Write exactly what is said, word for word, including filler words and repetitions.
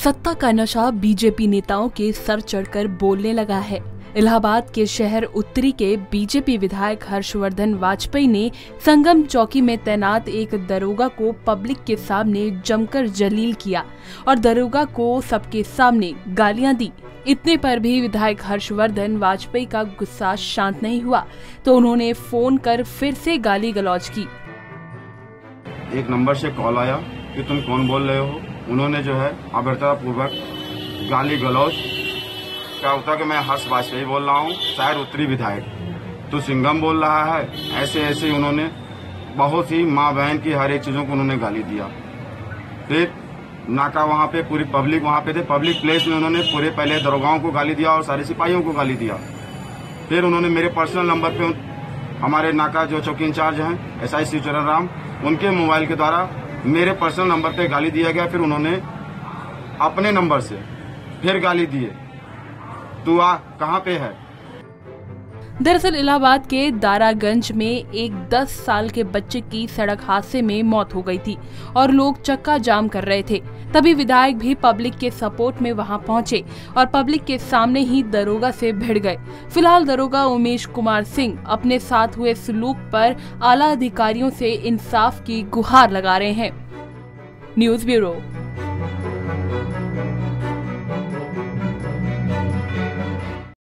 सत्ता का नशा बीजेपी नेताओं के सर चढ़कर बोलने लगा है। इलाहाबाद के शहर उत्तरी के बीजेपी विधायक हर्षवर्धन वाजपेयी ने संगम चौकी में तैनात एक दरोगा को पब्लिक के सामने जमकर जलील किया और दरोगा को सबके सामने गालियां दी। इतने पर भी विधायक हर्षवर्धन वाजपेयी का गुस्सा शांत नहीं हुआ तो उन्होंने फोन कर फिर से गाली गलौज की। एक नंबर से कॉल आया कि तुम कौन बोल रहे हो। उन्होंने जो है अभद्रता पूर्वक गाली गलौज क्या होता कि मैं हर्ष वाजपेयी बोल रहा हूँ, शहर उत्तरी विधायक, तो सिंघम बोल रहा है, ऐसे ऐसे उन्होंने बहुत ही माँ बहन की हर एक चीजों को उन्होंने गाली दिया। फिर नाका वहाँ पे पूरी पब्लिक वहाँ पे थे, पब्लिक प्लेस में उन्होंने पूरे पहले दरोगाओं को गाली दिया और सारे सिपाहियों को गाली दिया। फिर उन्होंने मेरे पर्सनल नंबर पे हमारे नाका जो चौकी इंचार्ज हैं एस आई शिवचरण राम, उनके मोबाइल के द्वारा मेरे पर्सनल नंबर पे गाली दिया गया। फिर उन्होंने अपने नंबर से फिर गाली दिए, तू आ कहाँ पे है। दरअसल इलाहाबाद के दारागंज में एक दस साल के बच्चे की सड़क हादसे में मौत हो गई थी और लोग चक्का जाम कर रहे थे। तभी विधायक भी पब्लिक के सपोर्ट में वहां पहुंचे और पब्लिक के सामने ही दरोगा से भिड़ गए। फिलहाल दरोगा उमेश कुमार सिंह अपने साथ हुए सलूक पर आला अधिकारियों से इंसाफ की गुहार लगा रहे हैं। News bureau.